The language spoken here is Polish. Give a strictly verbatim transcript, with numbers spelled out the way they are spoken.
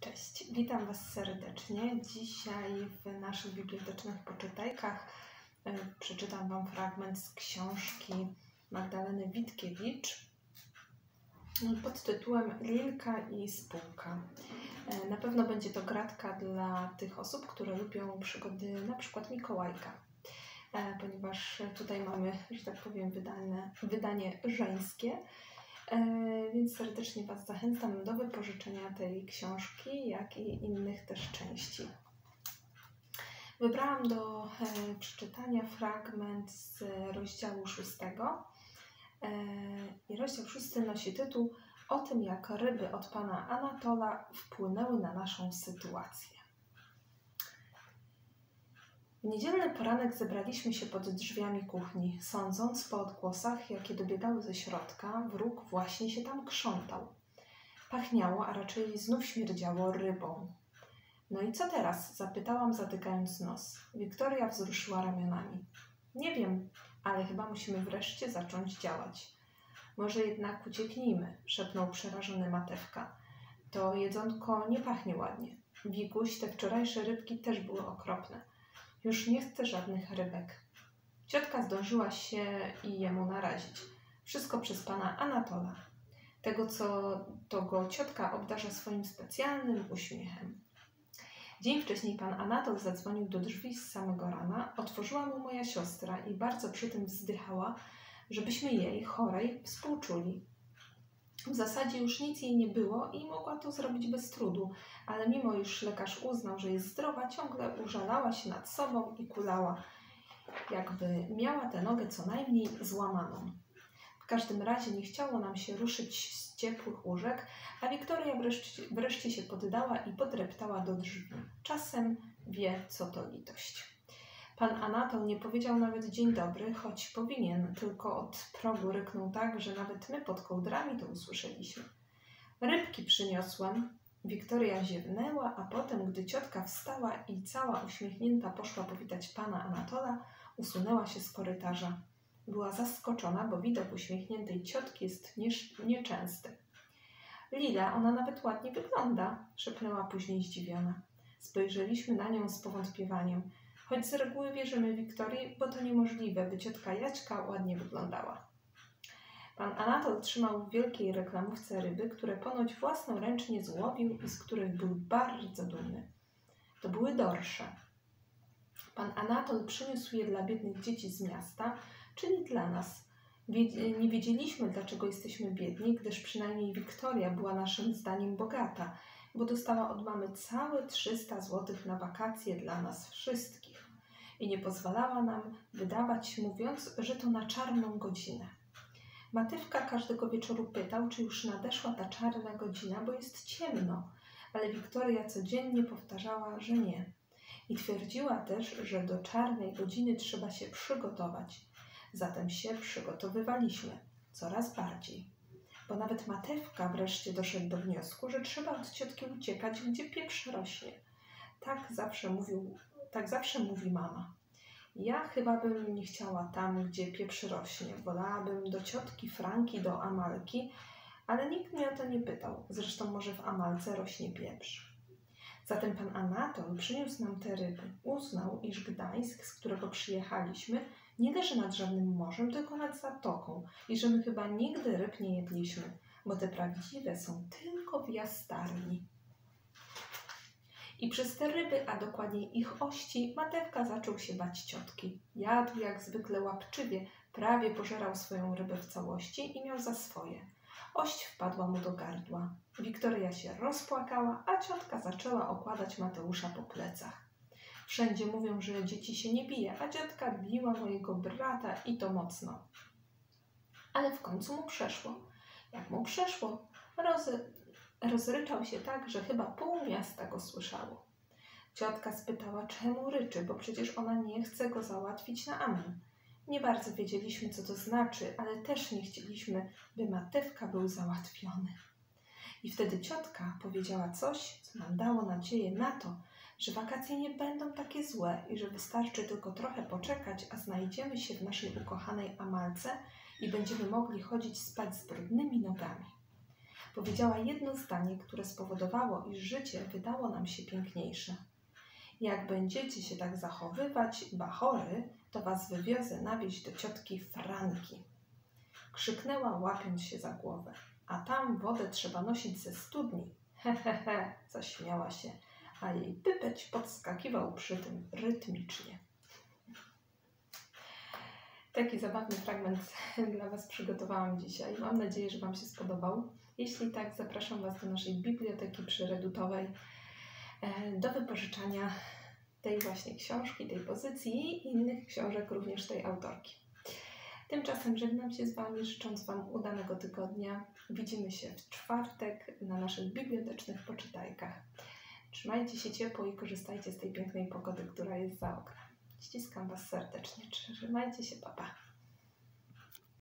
Cześć, witam Was serdecznie. Dzisiaj w naszych bibliotecznych poczytajkach e, przeczytam Wam fragment z książki Magdaleny Witkiewicz pod tytułem Lilka i spółka. E, na pewno będzie to gratka dla tych osób, które lubią przygody na przykład Mikołajka, e, ponieważ tutaj mamy, że tak powiem, wydane, wydanie żeńskie. Więc serdecznie Was zachęcam do wypożyczenia tej książki, jak i innych też części. Wybrałam do e, przeczytania fragment z rozdziału szóstego. E, I rozdział szósty nosi tytuł O tym, jak ryby od pana Anatola wpłynęły na naszą sytuację. W niedzielny poranek zebraliśmy się pod drzwiami kuchni, sądząc po odgłosach, jakie dobiegały ze środka, wróg właśnie się tam krzątał. Pachniało, a raczej znów śmierdziało rybą. No i co teraz? Zapytałam, zatykając nos. Wiktoria wzruszyła ramionami. Nie wiem, ale chyba musimy wreszcie zacząć działać. Może jednak ucieknijmy, szepnął przerażony Matewka. To jedzonko nie pachnie ładnie. Wikuś, te wczorajsze rybki też były okropne. Już nie chcę żadnych rybek. Ciotka zdążyła się i jemu narazić. Wszystko przez pana Anatola. Tego, co to go ciotka obdarza swoim specjalnym uśmiechem. Dzień wcześniej pan Anatol zadzwonił do drzwi z samego rana. Otworzyła mu moja siostra i bardzo przy tym wzdychała, żebyśmy jej, chorej, współczuli. W zasadzie już nic jej nie było i mogła to zrobić bez trudu, ale mimo iż lekarz uznał, że jest zdrowa, ciągle użalała się nad sobą i kulała, jakby miała tę nogę co najmniej złamaną. W każdym razie nie chciało nam się ruszyć z ciepłych łóżek, a Wiktoria wreszcie, wreszcie się poddała i podreptała do drzwi. Czasem wie, co to litość. Pan Anatol nie powiedział nawet dzień dobry, choć powinien, tylko od progu ryknął tak, że nawet my pod kołdrami to usłyszeliśmy. Rybki przyniosłem. Wiktoria ziewnęła, a potem, gdy ciotka wstała i cała uśmiechnięta poszła powitać pana Anatola, usunęła się z korytarza. Była zaskoczona, bo widok uśmiechniętej ciotki jest nieczęsty. Lila, ona nawet ładnie wygląda, szepnęła później zdziwiona. Spojrzeliśmy na nią z powątpiewaniem. Choć z reguły wierzymy Wiktorii, bo to niemożliwe, by ciotka Jaćka ładnie wyglądała. Pan Anatol trzymał w wielkiej reklamówce ryby, które ponoć własnoręcznie złowił i z których był bardzo dumny. To były dorsze. Pan Anatol przyniósł je dla biednych dzieci z miasta, czyli dla nas. Nie wiedzieliśmy, dlaczego jesteśmy biedni, gdyż przynajmniej Wiktoria była naszym zdaniem bogata, bo dostała od mamy całe trzysta złotych na wakacje dla nas wszystkich i nie pozwalała nam wydawać, mówiąc, że to na czarną godzinę. Matewka każdego wieczoru pytał, czy już nadeszła ta czarna godzina, bo jest ciemno, ale Wiktoria codziennie powtarzała, że nie. I twierdziła też, że do czarnej godziny trzeba się przygotować. Zatem się przygotowywaliśmy coraz bardziej. Bo nawet Matewka wreszcie doszedł do wniosku, że trzeba od ciotki uciekać, gdzie pieprz rośnie. Tak zawsze mówił, tak zawsze mówi mama. Ja chyba bym nie chciała tam, gdzie pieprz rośnie. Wolałabym do ciotki Franki, do Amalki, ale nikt mnie o to nie pytał. Zresztą może w Amalce rośnie pieprz. Zatem pan Anatol przyniósł nam te ryby. Uznał, iż Gdańsk, z którego przyjechaliśmy, nie leży nad żadnym morzem, tylko nad zatoką i że my chyba nigdy ryb nie jedliśmy, bo te prawdziwe są tylko w jastarni. I przez te ryby, a dokładniej ich ości, Matewka zaczął się bać ciotki. Jadł jak zwykle łapczywie, prawie pożerał swoją rybę w całości i miał za swoje. Ość wpadła mu do gardła. Wiktoria się rozpłakała, a ciotka zaczęła okładać Mateusza po plecach. Wszędzie mówią, że dzieci się nie bije, a ciotka biła mojego brata i to mocno. Ale w końcu mu przeszło. Jak mu przeszło, roz, rozryczał się tak, że chyba pół miasta go słyszało. Ciotka spytała, czemu ryczy, bo przecież ona nie chce go załatwić na amen. Nie bardzo wiedzieliśmy, co to znaczy, ale też nie chcieliśmy, by Matewka był załatwiony. I wtedy ciotka powiedziała coś, co nam dało nadzieję na to, że wakacje nie będą takie złe i że wystarczy tylko trochę poczekać, a znajdziemy się w naszej ukochanej Amalce i będziemy mogli chodzić spać z brudnymi nogami. powiedziała jedno zdanie, które spowodowało, iż życie wydało nam się piękniejsze. Jak będziecie się tak zachowywać, bachory, to was wywiozę na wieś do ciotki Franki. Krzyknęła, łapiąc się za głowę. A tam wodę trzeba nosić ze studni. He, he, he, zaśmiała się, a jej pypeć podskakiwał przy tym rytmicznie. Taki zabawny fragment dla was przygotowałam dzisiaj. Mam nadzieję, że wam się spodobał. Jeśli tak, zapraszam was do naszej biblioteki przyredutowej do wypożyczania tej właśnie książki, tej pozycji i innych książek, również tej autorki. Tymczasem żegnam się z wami, życząc wam udanego tygodnia. Widzimy się w czwartek na naszych bibliotecznych poczytajkach. Trzymajcie się ciepło i korzystajcie z tej pięknej pogody, która jest za oknem. Ściskam was serdecznie. Trzymajcie się, pa, pa.